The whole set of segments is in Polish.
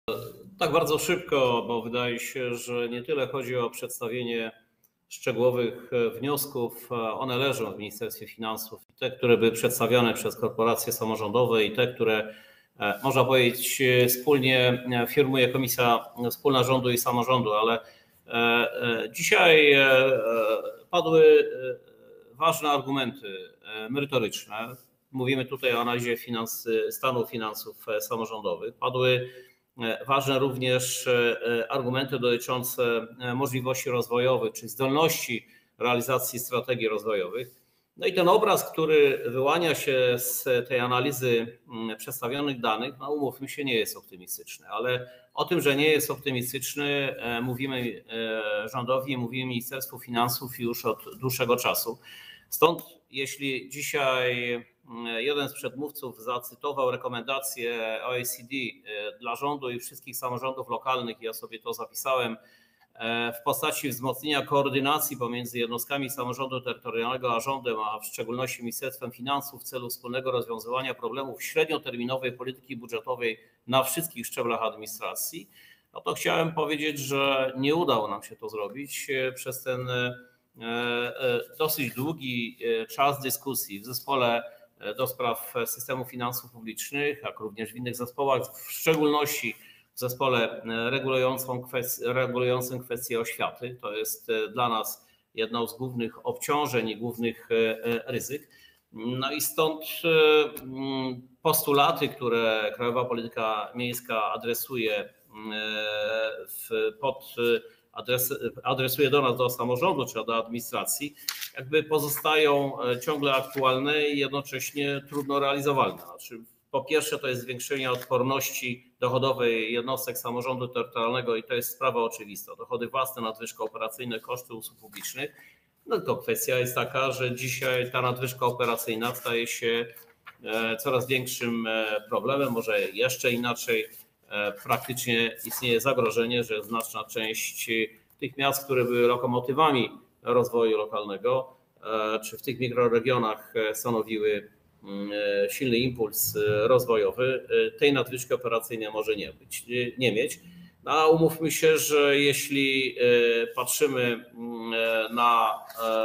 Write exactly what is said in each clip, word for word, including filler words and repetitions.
Tak bardzo szybko, bo wydaje się, że nie tyle chodzi o przedstawienie szczegółowych wniosków, one leżą w Ministerstwie Finansów, i te, które były przedstawiane przez korporacje samorządowe, i te, które można powiedzieć wspólnie firmuje Komisja Wspólna Rządu i Samorządu, ale dzisiaj padły ważne argumenty merytoryczne. Mówimy tutaj o analizie finans, stanu finansów samorządowych. Padły ważne również argumenty dotyczące możliwości rozwojowych czy zdolności realizacji strategii rozwojowych. No i ten obraz, który wyłania się z tej analizy przedstawionych danych, no umówmy się, nie jest optymistyczny, ale o tym, że nie jest optymistyczny, mówimy rządowi, mówimy Ministerstwu Finansów już od dłuższego czasu. Stąd jeśli dzisiaj jeden z przedmówców zacytował rekomendacje O E C D dla rządu i wszystkich samorządów lokalnych, ja sobie to zapisałem, w postaci wzmocnienia koordynacji pomiędzy jednostkami samorządu terytorialnego a rządem, a w szczególności Ministerstwem Finansów w celu wspólnego rozwiązywania problemów średnioterminowej polityki budżetowej na wszystkich szczeblach administracji, no to chciałem powiedzieć, że nie udało nam się to zrobić przez ten dosyć długi czas dyskusji w zespole do spraw systemu finansów publicznych, jak również w innych zespołach, w szczególności w zespole regulującym kwestię, regulującym kwestie oświaty. To jest dla nas jedno z głównych obciążeń i głównych ryzyk. No i stąd postulaty, które Krajowa Polityka Miejska adresuje w, pod adres, adresuje do nas, do samorządu czy do administracji, jakby pozostają ciągle aktualne i jednocześnie trudno realizowalne. Znaczy, po pierwsze, to jest zwiększenie odporności dochodowej jednostek samorządu terytorialnego i to jest sprawa oczywista. Dochody własne, nadwyżka operacyjna, koszty usług publicznych. No tylko kwestia jest taka, że dzisiaj ta nadwyżka operacyjna staje się coraz większym problemem, może jeszcze inaczej. Praktycznie istnieje zagrożenie, że znaczna część tych miast, które były lokomotywami rozwoju lokalnego, czy w tych mikroregionach stanowiły silny impuls rozwojowy, tej nadwyżki operacyjnej może nie być, nie mieć. A umówmy się, że jeśli patrzymy na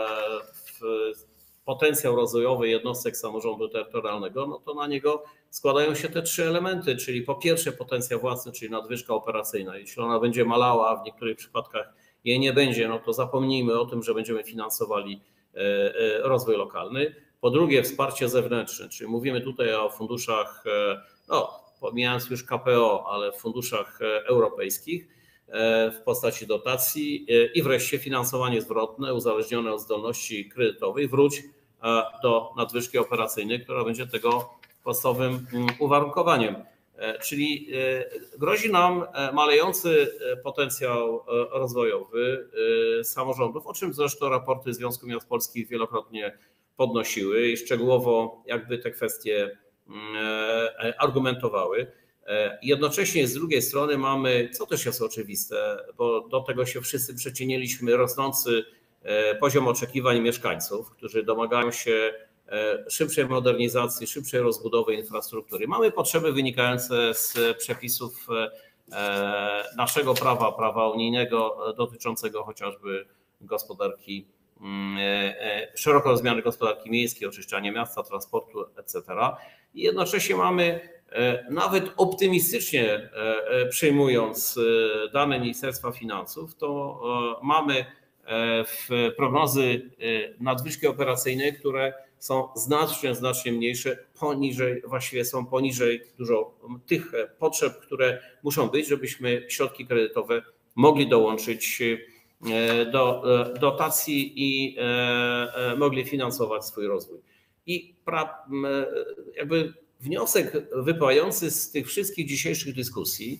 potencjał rozwojowy jednostek samorządu terytorialnego, no to na niego składają się te trzy elementy, czyli po pierwsze potencjał własny, czyli nadwyżka operacyjna. Jeśli ona będzie malała, a w niektórych przypadkach jej nie będzie, no to zapomnijmy o tym, że będziemy finansowali rozwój lokalny. Po drugie wsparcie zewnętrzne, czyli mówimy tutaj o funduszach, no pomijając już K P O, ale funduszach europejskich w postaci dotacji i wreszcie finansowanie zwrotne uzależnione od zdolności kredytowej. Wróć do nadwyżki operacyjnej, która będzie tego podstawowym uwarunkowaniem. Czyli grozi nam malejący potencjał rozwojowy samorządów, o czym zresztą raporty Związku Miast Polskich wielokrotnie podnosiły i szczegółowo jakby te kwestie argumentowały. Jednocześnie z drugiej strony mamy, co też jest oczywiste, bo do tego się wszyscy przyczyniliśmy, rosnący poziom oczekiwań mieszkańców, którzy domagają się szybszej modernizacji, szybszej rozbudowy infrastruktury. Mamy potrzeby wynikające z przepisów naszego prawa, prawa unijnego dotyczącego chociażby gospodarki, szeroko rozumianej gospodarki miejskiej, oczyszczania miasta, transportu, et cetera. I jednocześnie mamy, nawet optymistycznie przyjmując dane Ministerstwa Finansów, to mamy w prognozy nadwyżki operacyjnej, które są znacznie, znacznie mniejsze, poniżej, właściwie są poniżej dużo tych potrzeb, które muszą być, żebyśmy środki kredytowe mogli dołączyć do dotacji i mogli finansować swój rozwój. I pra, jakby wniosek wypływający z tych wszystkich dzisiejszych dyskusji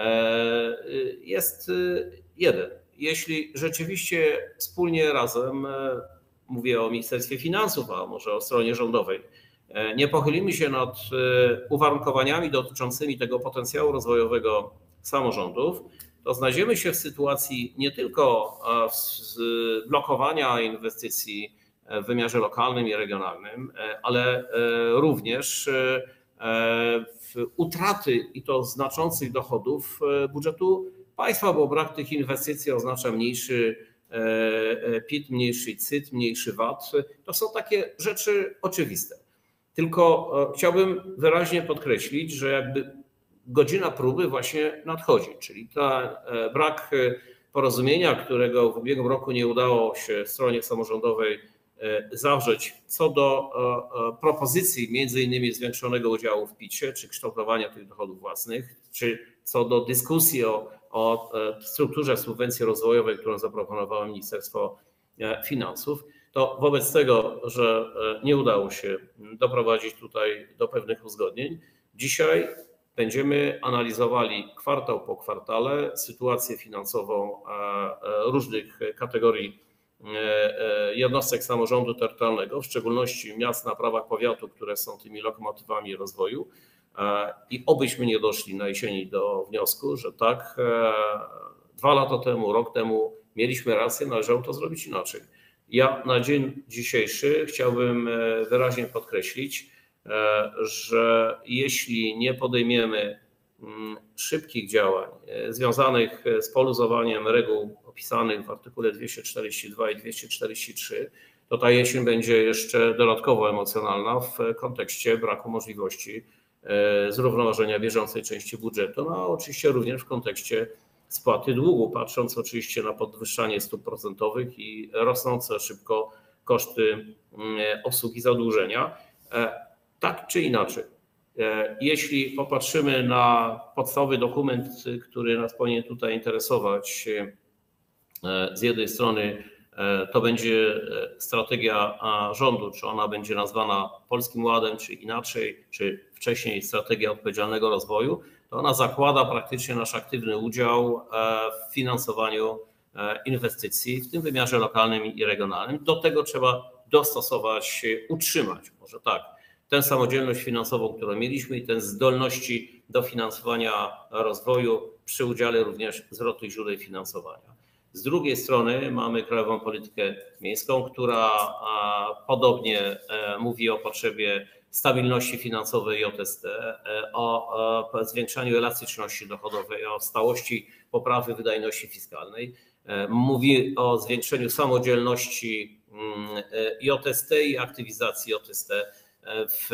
jest jeden. Jeśli rzeczywiście wspólnie razem, mówię o Ministerstwie Finansów, a może o stronie rządowej, nie pochylimy się nad uwarunkowaniami dotyczącymi tego potencjału rozwojowego samorządów, to znajdziemy się w sytuacji nie tylko blokowania inwestycji w wymiarze lokalnym i regionalnym, ale również utraty i to znaczących dochodów budżetu państwa, bo brak tych inwestycji oznacza mniejszy P I T, mniejszy C I T, mniejszy V A T. To są takie rzeczy oczywiste. Tylko chciałbym wyraźnie podkreślić, że jakby godzina próby właśnie nadchodzi, czyli ten brak porozumienia, którego w ubiegłym roku nie udało się stronie samorządowej zawrzeć co do propozycji między innymi zwiększonego udziału w P I T-ie, czy kształtowania tych dochodów własnych, czy co do dyskusji o, o strukturze subwencji rozwojowej, którą zaproponowało Ministerstwo Finansów, to wobec tego, że nie udało się doprowadzić tutaj do pewnych uzgodnień, dzisiaj będziemy analizowali kwartał po kwartale sytuację finansową różnych kategorii jednostek samorządu terytorialnego, w szczególności miast na prawach powiatu, które są tymi lokomotywami rozwoju. I obyśmy nie doszli na jesieni do wniosku, że tak, dwa lata temu, rok temu mieliśmy rację, należało to zrobić inaczej. Ja na dzień dzisiejszy chciałbym wyraźnie podkreślić, że jeśli nie podejmiemy szybkich działań związanych z poluzowaniem reguł opisanych w artykule dwieście czterdzieści dwa i dwieście czterdzieści trzy, to ta jesień będzie jeszcze dodatkowo emocjonalna w kontekście braku możliwości zrównoważenia bieżącej części budżetu, no a oczywiście również w kontekście spłaty długu, patrząc oczywiście na podwyższanie stóp procentowych i rosnące szybko koszty obsługi zadłużenia. Tak czy inaczej, jeśli popatrzymy na podstawowy dokument, który nas powinien tutaj interesować, z jednej strony to będzie strategia rządu, czy ona będzie nazwana Polskim Ładem, czy inaczej, czy wcześniej strategia odpowiedzialnego rozwoju, to ona zakłada praktycznie nasz aktywny udział w finansowaniu inwestycji w tym wymiarze lokalnym i regionalnym. Do tego trzeba dostosować, utrzymać, może tak, tę samodzielność finansową, którą mieliśmy i tę zdolności do finansowania rozwoju przy udziale również zwrotnych źródeł finansowania. Z drugiej strony mamy Krajową Politykę Miejską, która podobnie mówi o potrzebie stabilności finansowej J S T, o zwiększaniu elastyczności dochodowej, o stałości poprawy wydajności fiskalnej. Mówi o zwiększeniu samodzielności J S T i aktywizacji J S T w,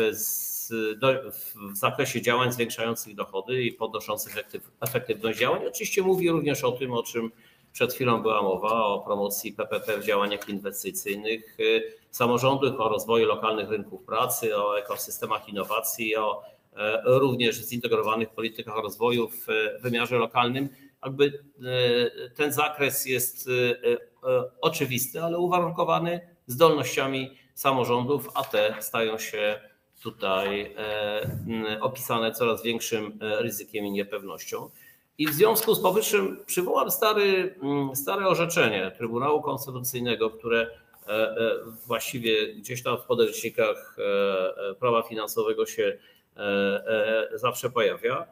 w zakresie działań zwiększających dochody i podnoszących efektywność działań. Oczywiście mówi również o tym, o czym przed chwilą była mowa, o promocji P P P w działaniach inwestycyjnych samorządów, o rozwoju lokalnych rynków pracy, o ekosystemach innowacji, o również zintegrowanych politykach rozwoju w wymiarze lokalnym. Jakby ten zakres jest oczywisty, ale uwarunkowany zdolnościami samorządów, a te stają się tutaj opisane coraz większym ryzykiem i niepewnością. I w związku z powyższym przywołam stary, stare orzeczenie Trybunału Konstytucyjnego, które właściwie gdzieś tam w podręcznikach prawa finansowego się zawsze pojawia,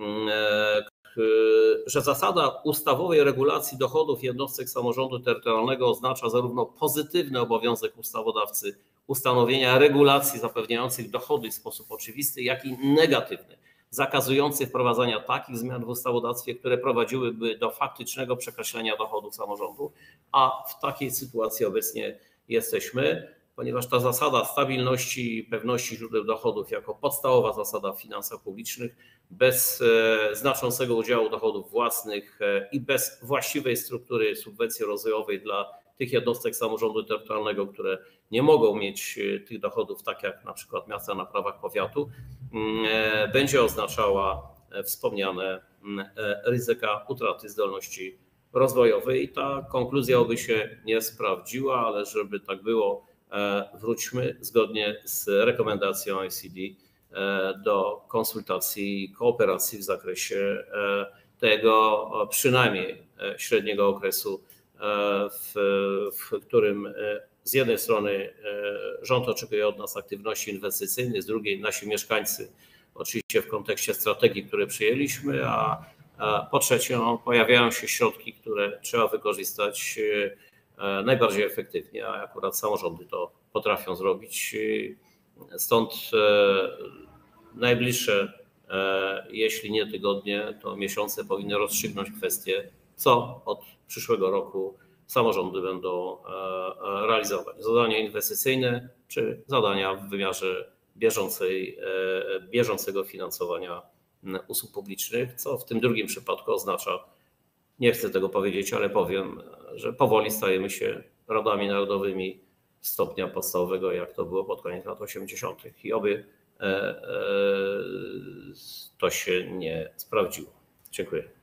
że zasada ustawowej regulacji dochodów jednostek samorządu terytorialnego oznacza zarówno pozytywny obowiązek ustawodawcy ustanowienia regulacji zapewniających dochody w sposób oczywisty, jak i negatywny, zakazujący wprowadzania takich zmian w ustawodawstwie, które prowadziłyby do faktycznego przekreślenia dochodów samorządu, a w takiej sytuacji obecnie jesteśmy, ponieważ ta zasada stabilności i pewności źródeł dochodów jako podstawowa zasada w finansach publicznych bez znaczącego udziału dochodów własnych i bez właściwej struktury subwencji rozwojowej dla tych jednostek samorządu terytorialnego, które nie mogą mieć tych dochodów, tak jak na przykład miasta na prawach powiatu, będzie oznaczała wspomniane ryzyka utraty zdolności rozwojowej. I ta konkluzja oby się nie sprawdziła, ale żeby tak było, wróćmy zgodnie z rekomendacją O E C D do konsultacji i kooperacji w zakresie tego przynajmniej średniego okresu, w, w którym z jednej strony rząd oczekuje od nas aktywności inwestycyjnej, z drugiej nasi mieszkańcy, oczywiście w kontekście strategii, które przyjęliśmy, a po trzecie no, pojawiają się środki, które trzeba wykorzystać najbardziej efektywnie, a akurat samorządy to potrafią zrobić. Stąd najbliższe, jeśli nie tygodnie, to miesiące powinny rozstrzygnąć kwestię, co od przyszłego roku samorządy będą realizować. Zadania inwestycyjne czy zadania w wymiarze bieżącej, bieżącego finansowania usług publicznych, co w tym drugim przypadku oznacza, nie chcę tego powiedzieć, ale powiem, że powoli stajemy się radami narodowymi stopnia podstawowego, jak to było pod koniec lat osiemdziesiątych. I oby to się nie sprawdziło. Dziękuję.